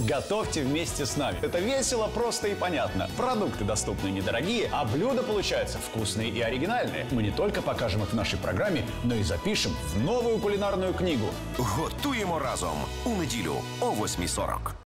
Готовьте вместе с нами. Это весело, просто и понятно. Продукты доступны недорогие, а блюда получаются вкусные и оригинальные. Мы не только покажем их в нашей программе, но и запишем в новую кулинарную книгу. Готуємо разом у неділю о 8:40.